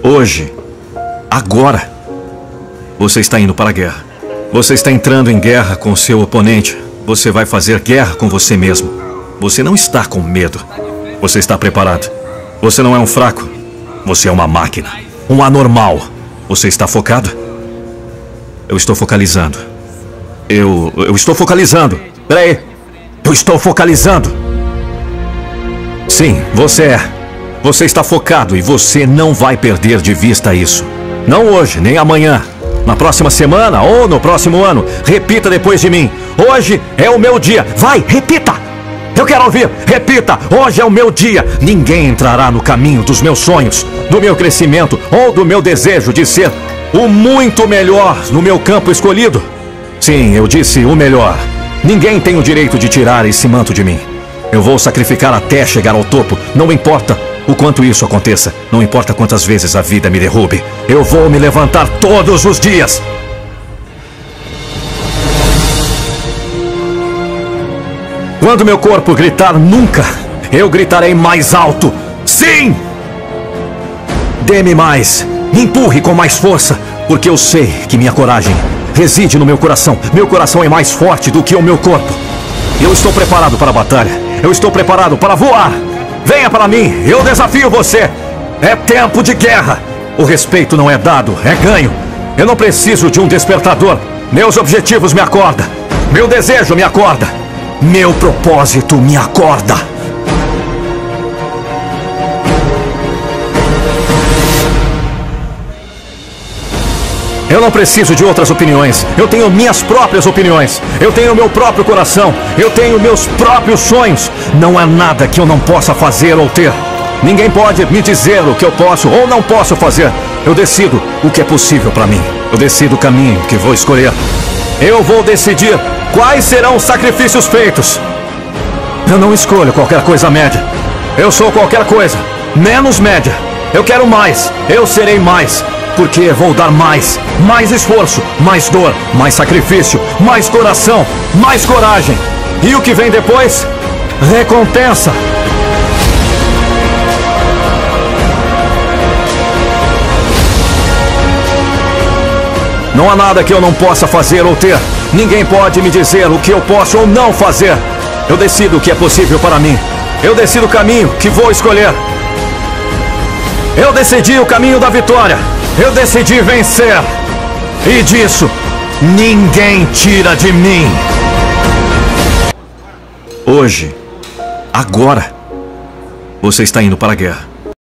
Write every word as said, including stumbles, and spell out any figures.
Hoje, agora, você está indo para a guerra. Você está entrando em guerra com o seu oponente. Você vai fazer guerra com você mesmo. Você não está com medo. Você está preparado. Você não é um fraco. Você é uma máquina. Um anormal. Você está focado? Eu estou focalizando. Eu... eu estou focalizando. Peraí. Eu estou focalizando. Sim, você é. Você está focado e você não vai perder de vista isso. Não hoje, nem amanhã. Na próxima semana ou no próximo ano. Repita depois de mim. Hoje é o meu dia. Vai, repita! Eu quero ouvir. Repita. Hoje é o meu dia. Ninguém entrará no caminho dos meus sonhos, do meu crescimento ou do meu desejo de ser o muito melhor no meu campo escolhido. Sim, eu disse o melhor. Ninguém tem o direito de tirar esse manto de mim. Eu vou sacrificar até chegar ao topo. Não importa o quanto isso aconteça. Não importa quantas vezes a vida me derrube. Eu vou me levantar todos os dias. Quando meu corpo gritar nunca, eu gritarei mais alto. Sim! Dê-me mais. Me empurre com mais força. Porque eu sei que minha coragem reside no meu coração. Meu coração é mais forte do que o meu corpo. Eu estou preparado para a batalha. Eu estou preparado para voar. Venha para mim. Eu desafio você. É tempo de guerra. O respeito não é dado, é ganho. Eu não preciso de um despertador. Meus objetivos me acordam. Meu desejo me acorda. Meu propósito me acorda. Eu não preciso de outras opiniões. Eu tenho minhas próprias opiniões. Eu tenho meu próprio coração. Eu tenho meus próprios sonhos. Não há nada que eu não possa fazer ou ter. Ninguém pode me dizer o que eu posso ou não posso fazer. Eu decido o que é possível para mim. Eu decido o caminho que vou escolher. Eu vou decidir quais serão os sacrifícios feitos. Eu não escolho qualquer coisa média. Eu sou qualquer coisa, menos média. Eu quero mais. Eu serei mais. Porque vou dar mais, mais esforço, mais dor, mais sacrifício, mais coração, mais coragem. E o que vem depois? Recompensa. Não há nada que eu não possa fazer ou ter. Ninguém pode me dizer o que eu posso ou não fazer. Eu decido o que é possível para mim. Eu decido o caminho que vou escolher. Eu decidi o caminho da vitória. Eu decidi vencer. E disso, ninguém tira de mim. Hoje, agora, você está indo para a guerra.